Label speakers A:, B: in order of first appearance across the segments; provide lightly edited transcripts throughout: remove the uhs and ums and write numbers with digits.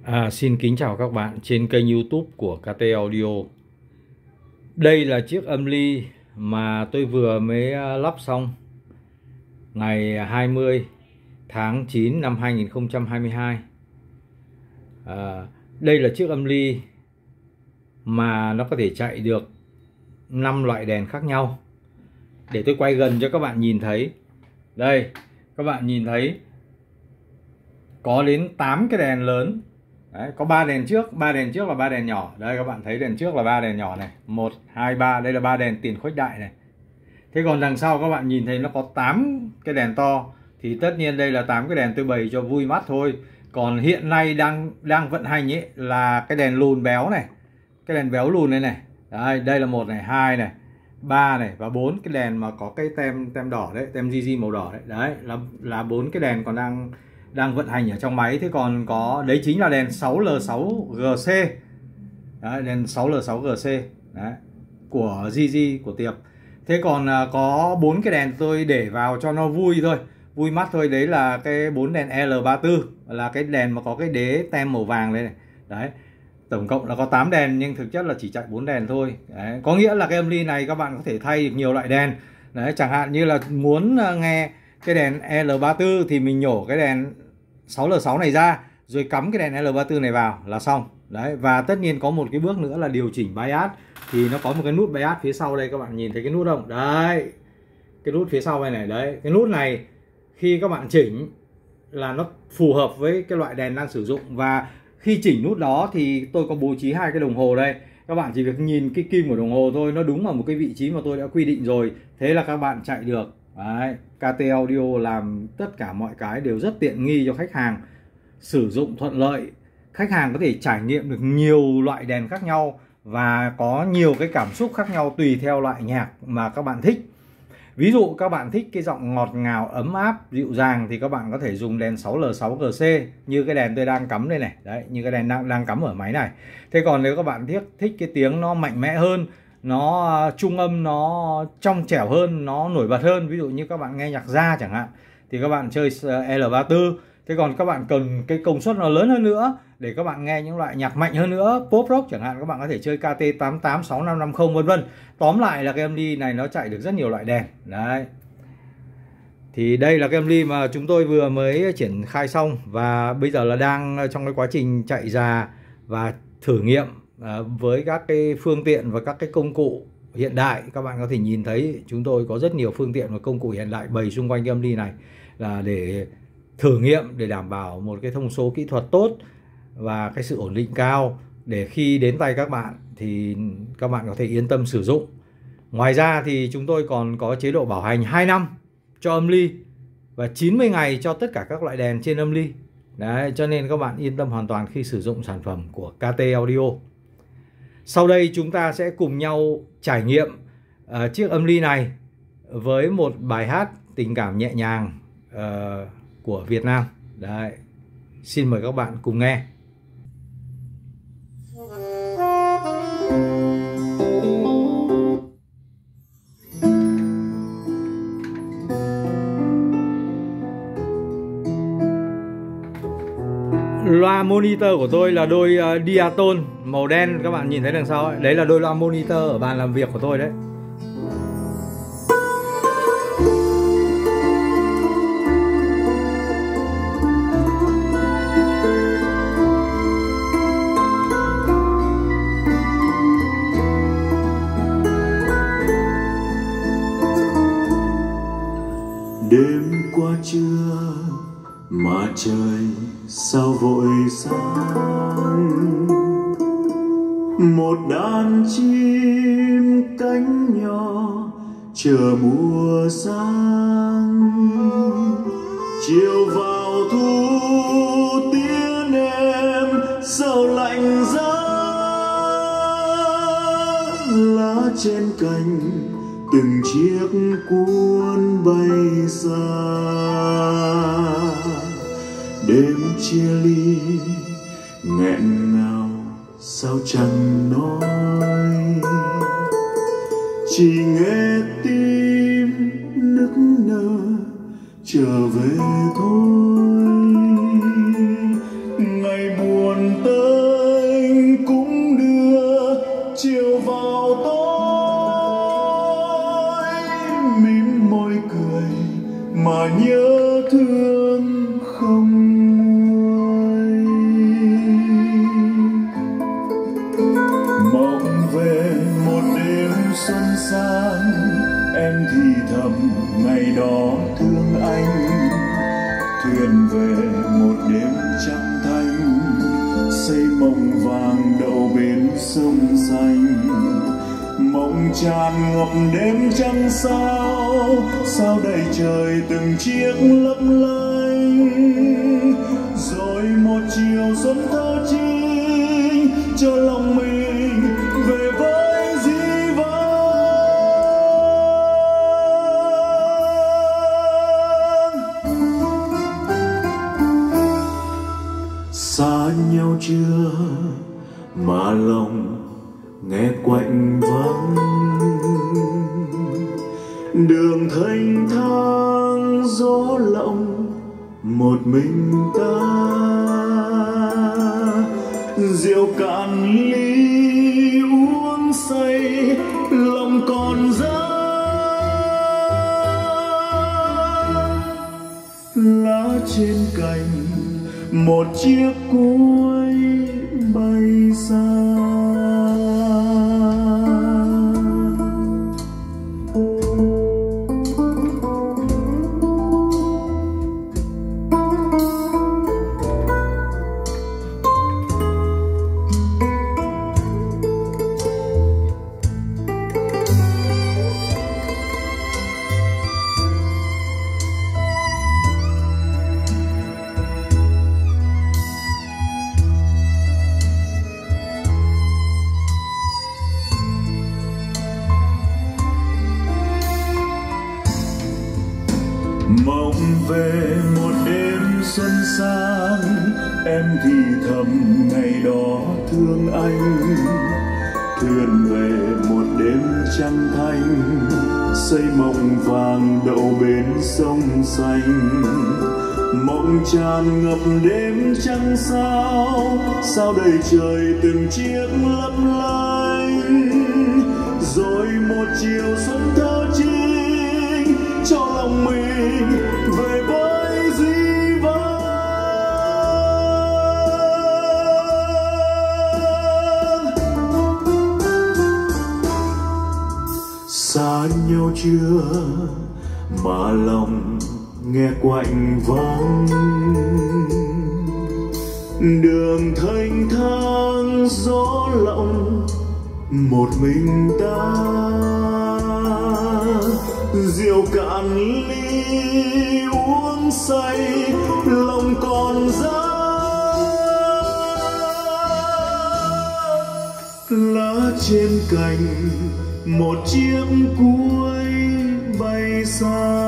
A: Xin kính chào các bạn trên kênh YouTube của KT Audio. Đây là chiếc âm ly mà tôi vừa mới lắp xong ngày 20 tháng 9 năm 2022. Đây là chiếc âm ly mà nó có thể chạy được 5 loại đèn khác nhau. Để tôi quay gần cho các bạn nhìn thấy. Đây, các bạn nhìn thấy có đến 8 cái đèn lớn. Đấy, có 3 đèn trước là 3 đèn nhỏ. Đây các bạn thấy đèn trước là 3 đèn nhỏ này, 1 2 3, đây là 3 đèn tiền khuếch đại này. Thế còn đằng sau các bạn nhìn thấy nó có 8 cái đèn to, thì tất nhiên đây là 8 cái đèn tôi bày cho vui mắt thôi. Còn hiện nay đang vận hành ấy là cái đèn lùn béo này, cái đèn béo lùn này này. Đây, đây là 1 này, 2 này, 3 này và 4 cái đèn mà có cái tem đỏ đấy, tem GG màu đỏ đấy. Đấy là 4 cái đèn còn đang vận hành ở trong máy. Thế còn có đấy chính là đèn 6L6GC. Đấy, đèn 6L6GC đấy, của GG của Tiệp. Thế còn có 4 cái đèn tôi để vào cho nó vui thôi, vui mắt thôi. Đấy là cái 4 đèn L34, là cái đèn mà có cái đế tem màu vàng đây này. Đấy, tổng cộng là có 8 đèn nhưng thực chất là chỉ chạy 4 đèn thôi. Đấy, có nghĩa là cái âm ly này các bạn có thể thay được nhiều loại đèn. Đấy, chẳng hạn như là muốn nghe cái đèn L34 thì mình nhổ cái đèn 6L6 này ra rồi cắm cái đèn L34 này vào là xong. Đấy, và tất nhiên có một cái bước nữa là điều chỉnh bias. Thì nó có một cái nút bias phía sau đây, các bạn nhìn thấy cái nút không? Đấy, cái nút phía sau này này. Đấy, cái nút này khi các bạn chỉnh là nó phù hợp với cái loại đèn đang sử dụng. Và khi chỉnh nút đó thì tôi có bố trí 2 cái đồng hồ đây. Các bạn chỉ việc nhìn cái kim của đồng hồ thôi, nó đúng ở một cái vị trí mà tôi đã quy định rồi. Thế là các bạn chạy được. Đấy, KT Audio làm tất cả mọi cái đều rất tiện nghi cho khách hàng, sử dụng thuận lợi. Khách hàng có thể trải nghiệm được nhiều loại đèn khác nhau và có nhiều cái cảm xúc khác nhau tùy theo loại nhạc mà các bạn thích. Ví dụ các bạn thích cái giọng ngọt ngào, ấm áp, dịu dàng thì các bạn có thể dùng đèn 6L6GC như cái đèn tôi đang cắm đây này. Đấy, như cái đèn đang cắm ở máy này. Thế còn nếu các bạn thích cái tiếng nó mạnh mẽ hơn, nó trung âm, nó trong trẻo hơn, nó nổi bật hơn, ví dụ như các bạn nghe nhạc jazz chẳng hạn, thì các bạn chơi L34. Thế còn các bạn cần cái công suất nó lớn hơn nữa để các bạn nghe những loại nhạc mạnh hơn nữa, pop rock chẳng hạn, các bạn có thể chơi KT88, 6550 vân vân. Tóm lại là cái âm ly này nó chạy được rất nhiều loại đèn. Đấy. Thì đây là cái âm ly mà chúng tôi vừa mới triển khai xong và bây giờ là đang trong cái quá trình chạy rà và thử nghiệm với các cái phương tiện và các cái công cụ hiện đại. Các bạn có thể nhìn thấy chúng tôi có rất nhiều phương tiện và công cụ hiện đại bày xung quanh cái âm ly này là để thử nghiệm, để đảm bảo một cái thông số kỹ thuật tốt và cái sự ổn định cao, để khi đến tay các bạn thì các bạn có thể yên tâm sử dụng. Ngoài ra thì chúng tôi còn có chế độ bảo hành 2 năm cho âm ly và 90 ngày cho tất cả các loại đèn trên âm ly. Đấy, cho nên các bạn yên tâm hoàn toàn khi sử dụng sản phẩm của KT Audio. Sau đây chúng ta sẽ cùng nhau trải nghiệm chiếc âm ly này với một bài hát tình cảm nhẹ nhàng của Việt Nam. Đấy, xin mời các bạn cùng nghe. Loa monitor của tôi là đôi Diaton màu đen, các bạn nhìn thấy đằng sau ấy. Đấy là đôi loa monitor ở bàn làm việc của tôi đấy.
B: Đêm qua trưa mà trời sao vội sáng, một đàn chim cánh nhỏ chờ mùa sang. Chiều vào thu tiếng em sao lạnh giá, lá trên cành từng chiếc cuốn bay xa. Đêm chia ly nghẹn ngào sao chẳng nói, chỉ nghe tim nức nở trở về thôi. Ngày buồn mộng vàng đậu bên sông xanh, mộng tràn ngập đêm trăng sao đầy trời từng chiếc lấp lánh. Rồi một chiều xuân thơ chi cho lòng mình về với dĩ vãng. Xa nhau chưa mà lòng nghe quạnh vắng, đường thênh thang gió lộng một mình ta. Rượu cạn ly uống say lòng còn giá, lá trên cành một chiếc cuối bay xa. Mộng về một đêm xuân sang, em thì thầm ngày đó thương anh. Thuyền về một đêm trăng thanh, xây mộng vàng đậu bên sông xanh. Mộng tràn ngập đêm trăng sao đầy trời từng chiếc lấp lánh. Rồi một chiều xuân thơ chi cho lòng mình về với dĩ vãng. Xa nhau chưa mà lòng nghe quạnh vắng, đường thênh thang gió lộng một mình ta. Rượu cạn ly uống say lòng còn giá, lá trên cành một chiếc cuối bay xa.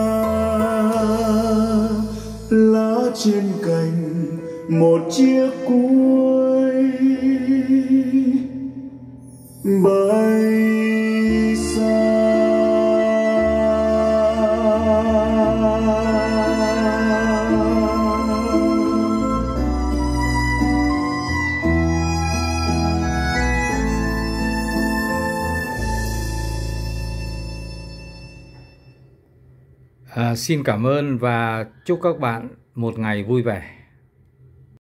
B: Lá trên cành một chiếc cuối bay xa.
A: Xin cảm ơn và chúc các bạn một ngày vui vẻ.